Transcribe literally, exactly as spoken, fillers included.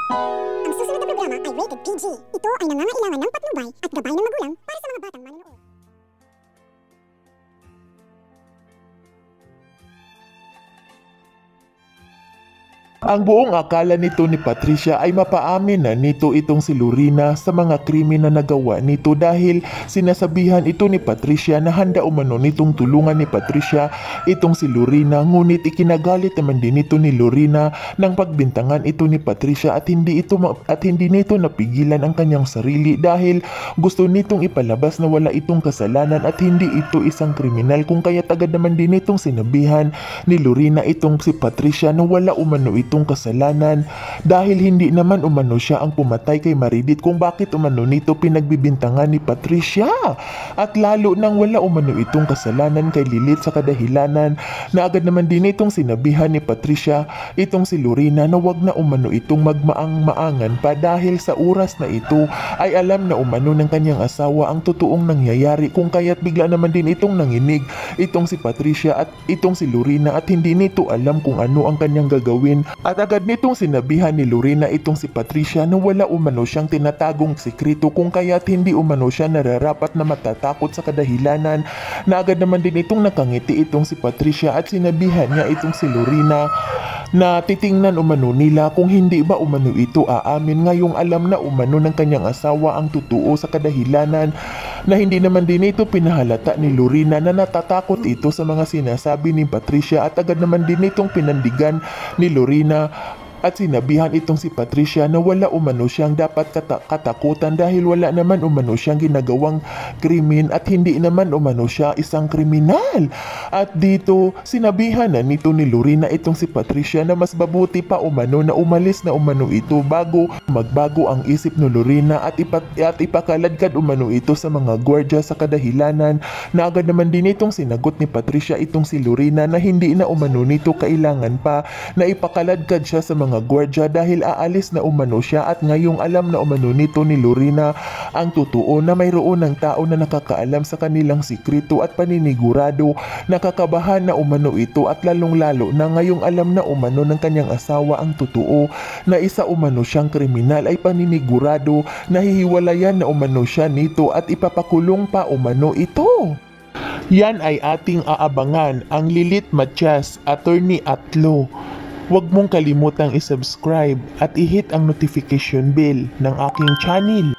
Ang susunod na programa ay rated P G. Ito ay nangangailangan ng patnubay at gabay ng magulang para sa mga batang manonood. Ang buong akala nito ni Patricia ay mapaamin na nito itong si Lorena sa mga krimen na nagawa nito dahil sinasabihan ito ni Patricia na handa umano nitong tulungan ni Patricia itong si Lorena, ngunit ikinagalit naman din ito ni Lorena nang pagbintangan ito ni Patricia at hindi ito at hindi nito napigilan ang kanyang sarili dahil gusto nitong ipalabas na wala itong kasalanan at hindi ito isang kriminal, kung kaya agad naman din itong sinabihan ni Lorena itong si Patricia na wala umano ito itong kasalanan dahil hindi naman umano siya ang pumatay kay Maridit, kung bakit umano nito pinagbibintangan ni Patricia, at lalo nang wala umano itong kasalanan kay Lilith sa kadahilanan na agad naman din itong sinabihan ni Patricia itong si Lorena na wag na umano itong magmaang-maangan pa dahil sa oras na ito ay alam na umano ng kanyang asawa ang totoong nangyayari, kung kaya't bigla naman din itong nanginig itong si Patricia at itong si Lorena at hindi nito alam kung ano ang kanyang gagawin. At agad nitong sinabihan ni Lorena itong si Patricia na wala umano siyang tinatagong sekreto, kung kaya't hindi umano siya nararapat na matatakot sa kadahilanan na agad naman din itong nakangiti itong si Patricia at sinabihan niya itong si Lorena na titingnan umano nila kung hindi ba umano ito aamin ngayong alam na umano ng kanyang asawa ang totoo sa kadahilanan na hindi naman din ito pinahalata ni Lorena na natatakot ito sa mga sinasabi ni Patricia at agad naman din itong pinandigan ni Lorena at sinabihan itong si Patricia na wala umano siyang dapat kata- katakutan dahil wala naman umano siyang ginagawang krimen at hindi naman umano siya isang kriminal. At dito sinabihan na nito ni Lorena itong si Patricia na mas mabuti pa umano na umalis na umano ito bago magbago ang isip ni Lorena at, ipa- at ipakaladkad umano ito sa mga gwardya sa kadahilanan na agad naman din itong sinagot ni Patricia itong si Lorena na hindi na umano nito kailangan pa na ipakaladkad siya sa mga mga gwardya dahil aalis na umano siya at ngayong alam na umano nito ni Lorena ang totoo na mayroon ng tao na nakakaalam sa kanilang sikreto at paninigurado, nakakabahan na umano ito at lalong lalo na ngayong alam na umano ng kanyang asawa ang totoo na isa umano siyang kriminal ay paninigurado na hihiwalayan na umano siya nito at ipapakulong pa umano ito. Yan ay ating aabangan, ang Lilith Matias, Attorney Atlo. Huwag mong kalimutang isubscribe at i-hit ang notification bell ng aking channel.